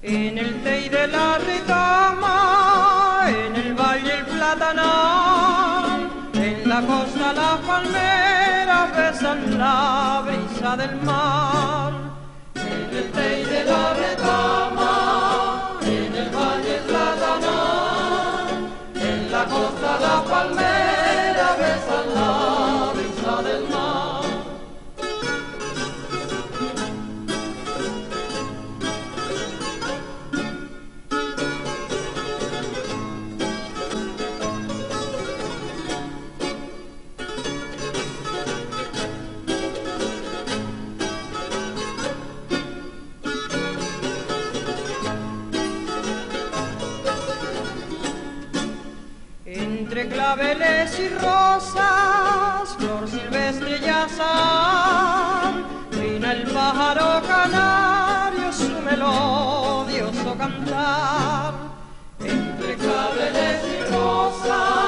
En el tey de la retama, en el valle el platanal, en la costa las palmeras besan la brisa del mar. En el tey de la retama, en el valle el platanal, en la costa las palmeras besan la brisa del mar. Entre claveles y rosas, flor silvestre y azar, trina el pájaro canario su melodioso cantar. Entre claveles y rosas,